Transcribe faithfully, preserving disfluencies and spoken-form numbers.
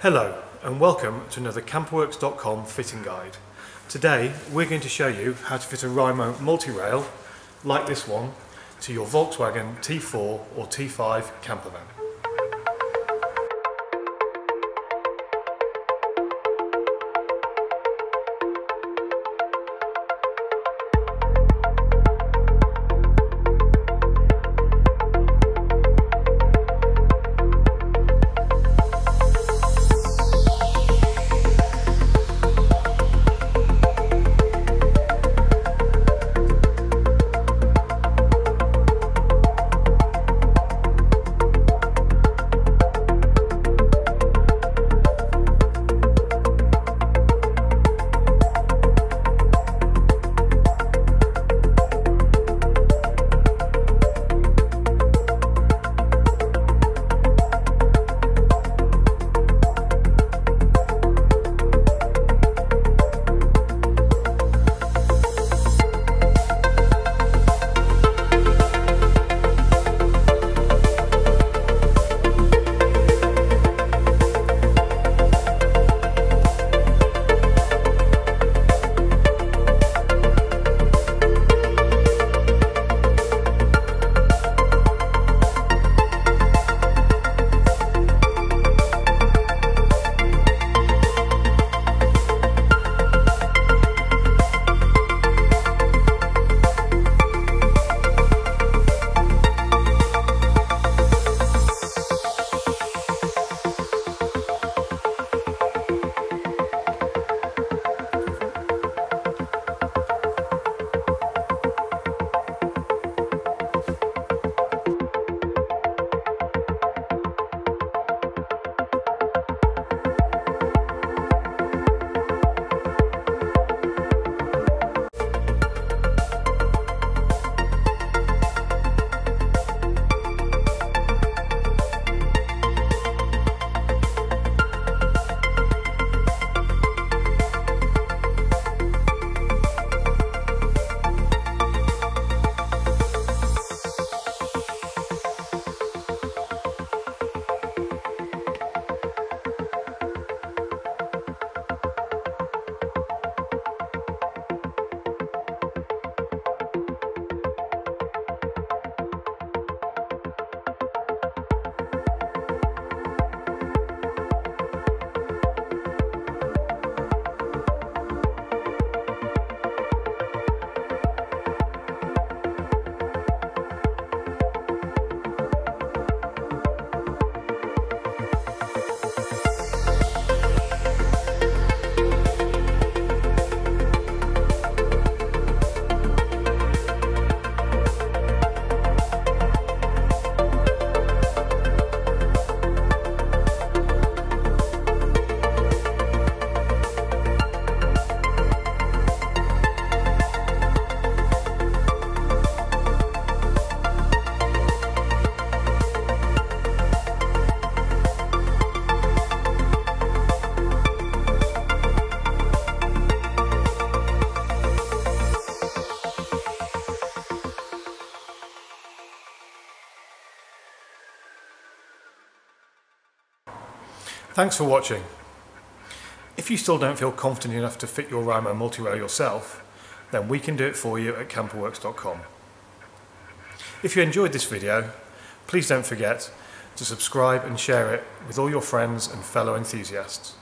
Hello and welcome to another camperworks dot com fitting guide. Today we're going to show you how to fit a Reimo Multirail like this one to your Volkswagen T four or T five campervan. Thanks for watching. If you still don't feel confident enough to fit your Reimo Multirail yourself, then we can do it for you at camperworks dot com. If you enjoyed this video, please don't forget to subscribe and share it with all your friends and fellow enthusiasts.